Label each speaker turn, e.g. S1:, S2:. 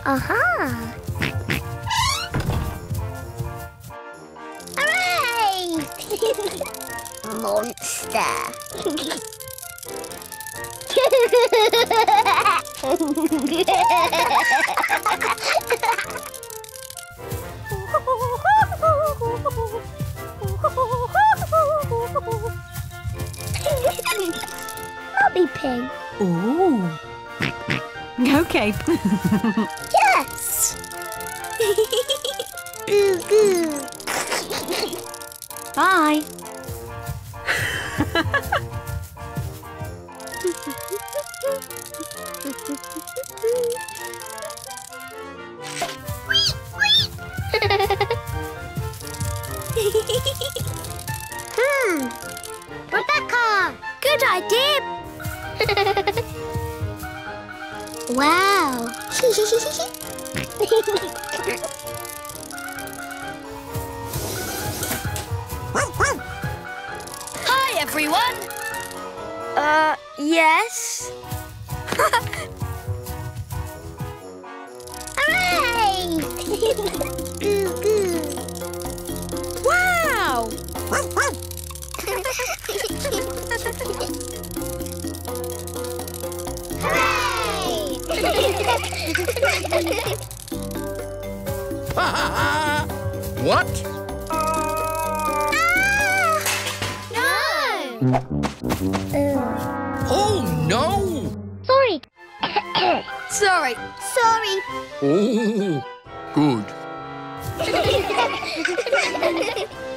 S1: Aha! Hooray! Monster! Mummy Pig.
S2: Ooh. Okay.
S1: Yes. Goo goo.
S2: Bye.
S1: Rebecca, good idea. Wow.
S3: Hi, everyone.
S1: Yes. Hooray! Goo goo.
S3: Wow.
S4: What?
S1: No!
S4: Oh, no!
S1: Sorry.
S3: Sorry.
S1: Sorry.
S4: Oh, good.